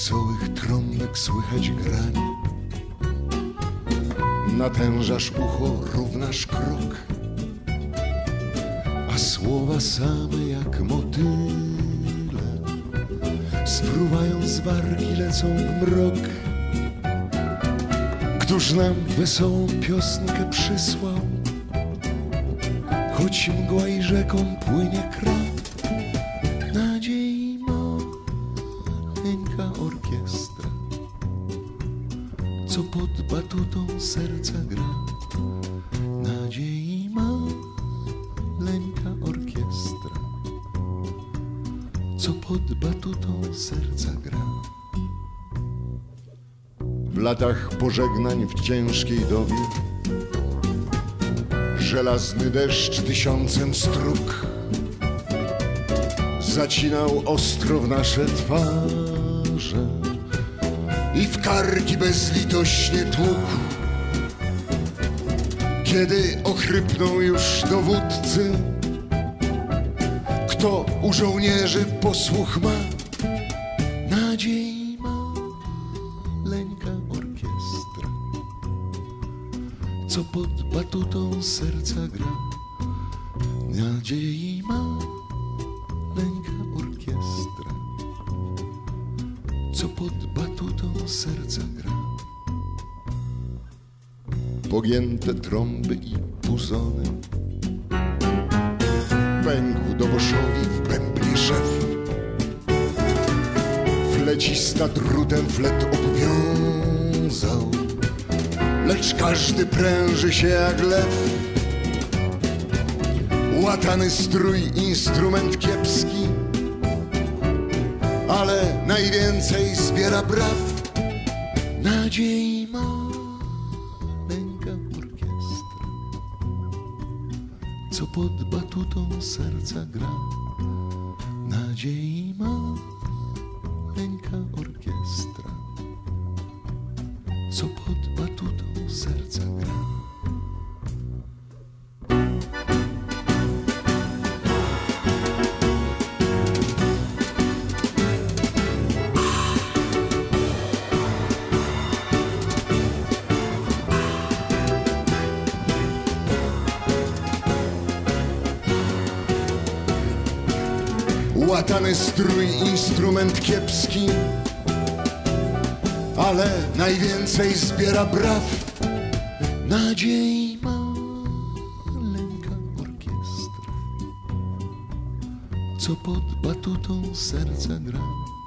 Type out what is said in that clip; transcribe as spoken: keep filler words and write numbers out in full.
wesołych trąbek słychać granie. Natężasz ucho, równasz krok, a słowa same jak motyle spruwają z wargi, lecą w mrok. Któż nam wesołą piosnkę przysłał, choć mgła i rzeką płynie krak? Nadziei maleńka orkiestra, co pod batutą serca gra. Nadziei maleńka orkiestra, co pod batutą serca gra. W latach pożegnań w ciężkiej dobie żelazny deszcz tysiącem strug zacinał ostro w nasze twarze i w karki bezlitośnie tłukł. Kiedy ochrypną już dowódcy, kto u żołnierzy posłuch ma? Nadziei maleńka orkiestra, co pod batutą serca gra. Nadziei maleńka orkiestra, co pod batutą serca gra. Pogięte trąby i puzony, pękł doboszowi w bębnie szef. Flecista drutem flet obwiązał, lecz każdy pręży się jak lew. Łatany strój, instrument kiepski, ale najwięcej zbiera braw. Nadziei maleńka orkiestra, co pod batutą serca gra. Nadziei maleńka orkiestra, co pod batutą serca gra. Łatany strój, instrument kiepski, ale najwięcej zbiera braw. Nadziei maleńka orkiestra, co pod batutą serca gra.